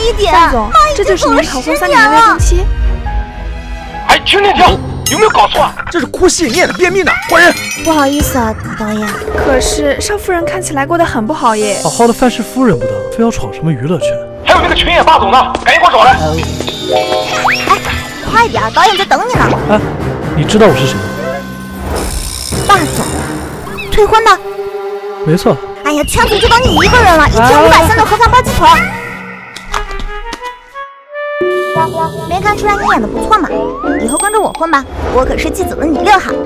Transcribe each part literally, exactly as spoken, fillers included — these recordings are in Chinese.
一点。 范总，这就是您考公三年的未婚妻。 哎，停停停！有没有搞错啊？这是哭戏念的便秘呢，换人。 不好意思啊，导演。 可是少夫人看起来过得很不好耶。 好好的范氏夫人不当，非要闯什么娱乐圈？ 还有那个群演霸总呢，赶紧给我找来。 哎，快点，导演在等你呢。 哎，你知道我是谁吗？ 霸总，退婚的。 没错。 哎呀，全组就等你一个人了，一天五百三的盒饭包鸡腿。没看出来你演的不错嘛？以后跟着我混吧，我可是记走了你六号。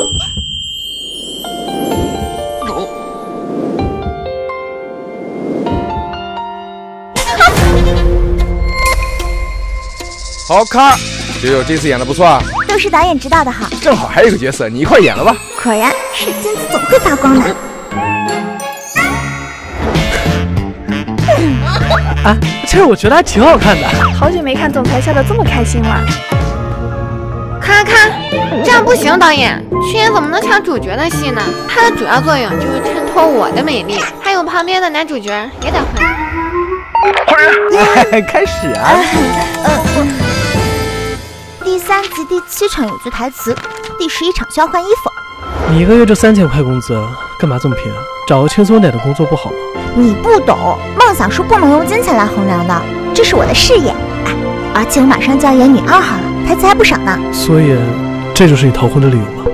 好看，九九这次演的不错啊， 都是导演指导的好。 正好还有一个角色，你一块演了吧？ 果然是金子总会发光的。 啊，其实我觉得还挺好看的。 好久没看总裁笑得这么开心了。 看看，这样不行，导演，群演怎么能抢主角的戏呢？他的主要作用就是衬托我的美丽，还有旁边的男主角也得混。 换人， 开始啊！ 呃，我第三集第七场有句台词，第十一场需要换衣服。 你一个月就三千块工资，干嘛这么拼啊？找个轻松点的工作不好吗？ 你不懂，梦想是不能用金钱来衡量的，这是我的事业。哎，而且我马上就要演女二号了，台词还不少呢。 所以，这就是你逃婚的理由吗？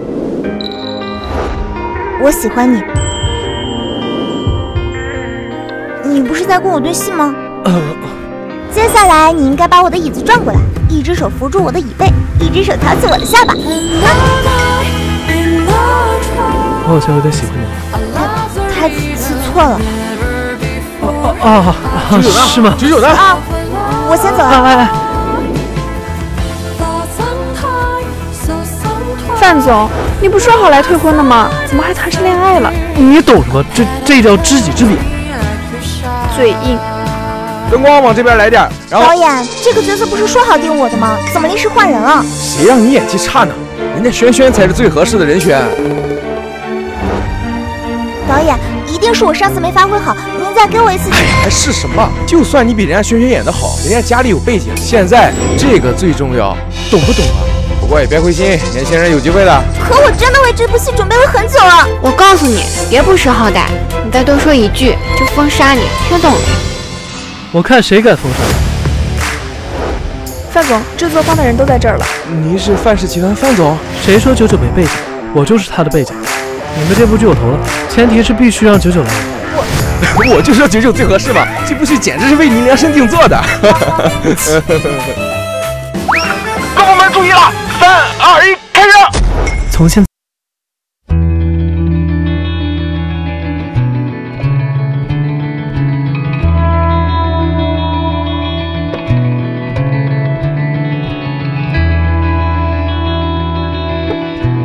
我喜欢你，你不是在跟我对戏吗？ 呃， 接下来你应该把我的椅子转过来，一只手扶住我的椅背，一只手挑起我的下巴。 我好像有点喜欢你。 台词错了。 哦哦哦，是吗？ 九九呢？ 啊，我先走了。 哎哎。 范总，你不说好来退婚的吗？怎么还谈上恋爱了？ 你懂什么？这这叫知己知彼。 嘴硬。 灯光往这边来点，然后。 导演，这个角色不是说好定我的吗？怎么临时换人了？ 谁让你演技差呢？人家轩轩才是最合适的人选。 导演，一定是我上次没发挥好，您再给我一次机会。 还是什么？就算你比人家轩轩演得好，人家家里有背景，现在这个最重要，懂不懂啊？不过也别灰心，年轻人有机会的。 可我真的为这部戏准备了很久了。 我告诉你，别不识好歹，你再多说一句就封杀你，听懂了？ 我看谁敢封杀你。 范总，制作方的人都在这儿了。 您是范氏集团范总？ 谁说九九没背景？我就是他的背景。你们这部剧我投了，前提是必须让九九来。 我我就说九九最合适嘛，这部剧简直是为您量身定做的。 各部门注意了，三二一，开始！ 从现